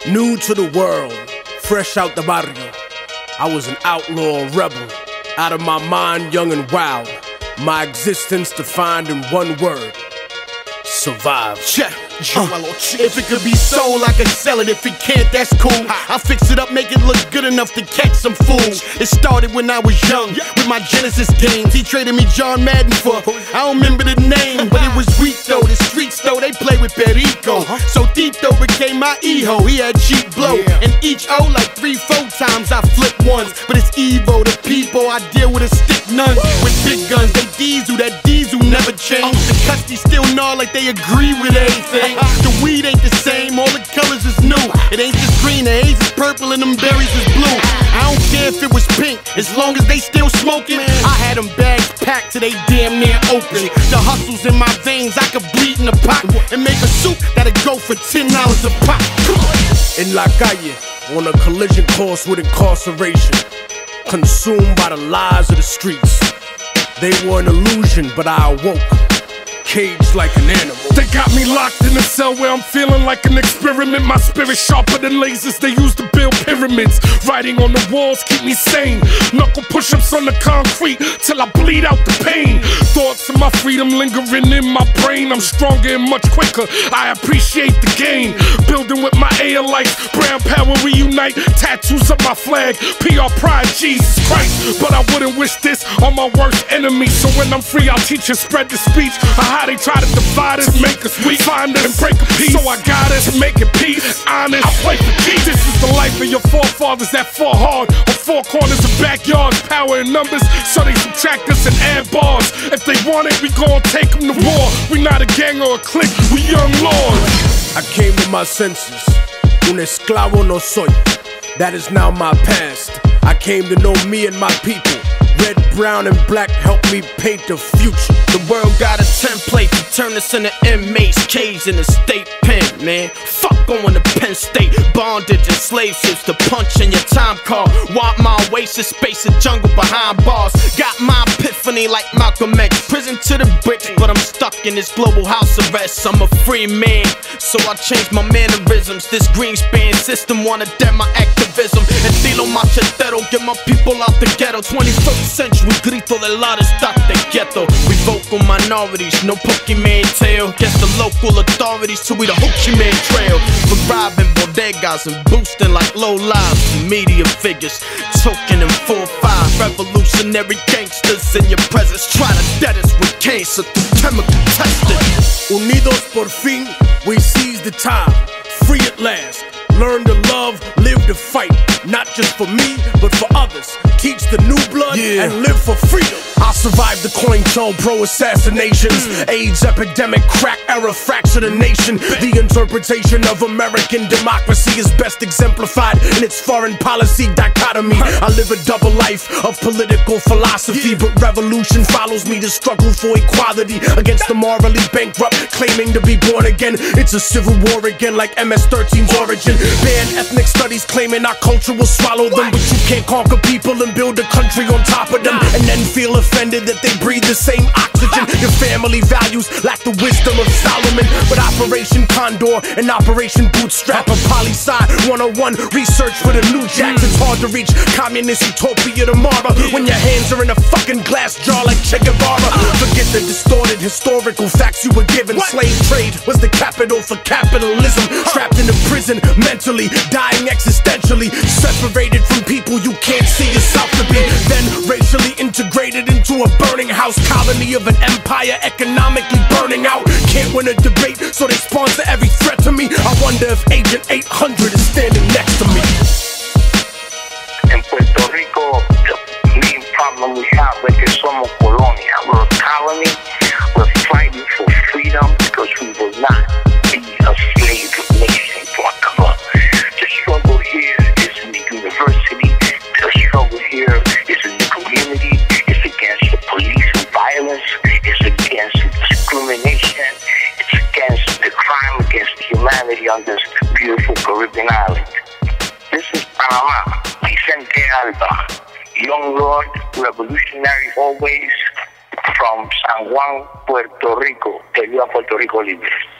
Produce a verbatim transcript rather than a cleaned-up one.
New to the world, fresh out the barrio. I was an outlaw rebel, out of my mind, young and wild. My existence defined in one word: survive. Check. Uh, if it could be sold, I could sell it. If it can't, that's cool. I'll fix it up, make it look good enough to catch some fools. It started when I was young, with my Genesis games. He traded me John Madden for, I don't remember the name, but it was weak though. The streets though, they play with Perico. So Tito became my Eho. He had cheap blow, and each O like three, four times I flip ones. But it's Evo, the people I deal with a stick none. With big guns, they diesel, that diesel never change. The custies still gnaw like they agree with everything. The weed ain't the same, all the colors is new. It ain't just green, the haze is purple and them berries is blue. I don't care if it was pink, as long as they still smoking. I had them bags packed till they damn near open. The hustle's in my veins, I could bleed in a pot and make a soup that'll go for ten dollars a pop. In La Calle, on a collision course with incarceration, consumed by the lies of the streets. They were an illusion, but I awoke, caged like an animal. They got me locked in a cell where I'm feeling like an experiment. My spirit sharper than lasers they used to build pyramids. Writing on the walls keep me sane. Knuckle push-ups on the concrete till I bleed out the pain. Thoughts of my freedom lingering in my brain. I'm stronger and much quicker, I appreciate the gain. Building with my A L life, brown power reunite. Tattoos of my flag, P R pride, Jesus Christ. But I wouldn't wish this on my worst enemy. So when I'm free, I'll teach and spread the speech of how they try to divide us, make us weak, find us and break a piece. So I got us, make it peace, honest. I play for G. This is the life of your forefathers that fought hard on four corners of backyards, power in numbers, so they subtract us and add bars. If they want it, we gon' take them to war. We not a gang or a clique, we young lords. I came to my senses. Un esclavo no soy. That is now my past. I came to know me and my people. Red, brown, and black help me paint the future. The world got a template to turn us into inmates, caged in a state pen, man. Fuck going to Penn State, bondage and slave ships to punch in your time card. Want my oasis, space and jungle behind bars. Got my epiphany like Malcolm X. Prison to the bricks, but I'm stuck in this global house arrest. I'm a free man, so I changed my mannerisms. This Greenspan system wanna dead my activism. Estilo machetero, get my people out the ghetto. twenty-first century, grito del lado estate quieto. We vocal minorities, no Pokemon tail. Guess the local authorities till we the Ho Chi Minh Trail. For robbing bodegas and boosting like low lives. Media figures, token in four five. Revolutionary gangsters in your presence. Try to dead us with cancer through chemical testing. Unidos por fin, we seize the time. Free at last. Learn to love, live to fight. Not just for me, but for others. Teach the new blood yeah. and live for freedom. I survived the COINTELPRO assassinations, mm. AIDS epidemic, crack era fractured the nation. The interpretation of American democracy is best exemplified in its foreign policy dichotomy. I live a double life of political philosophy, yeah. but revolution follows me to struggle for equality against the morally bankrupt, claiming to be born again. It's a civil war again, like M S thirteen's origin. Ban ethnic studies claiming our culture will swallow them, but you can't conquer people and build a country on top of them and then feel offended that they breathe the same oxygen. Your family values lack the wisdom of Solomon, but Operation Condor and Operation Bootstrap, a poli-sci one oh one research for the new jacks. It's hard to reach communist utopia tomorrow when your hands are in a fucking glass jar like Che Guevara. Forget the distorted historical facts you were given. Slave trade was the capital for capitalism. Trapped in a prison, mentally dying existentially, separated from people you can't see yourself to be, then racially integrated into a burning house colony of an empire economically burning out. Can't win a debate, so they sponsor every threat to me. I wonder if Agent eight hundred is standing next to me. In Puerto Rico, the main problem we have is que somos colonia. We're a colony. We're fighting for freedom because we will not be a slave nation forever. The struggle here is in the university. The struggle here is in the community. It's against the police and violence. It's against discrimination. It's against the crime against humanity on this beautiful Caribbean island. This is Panama. Vicente Alba, young lord, revolutionary always, from San Juan, Puerto Rico. Que viva Puerto Rico libre.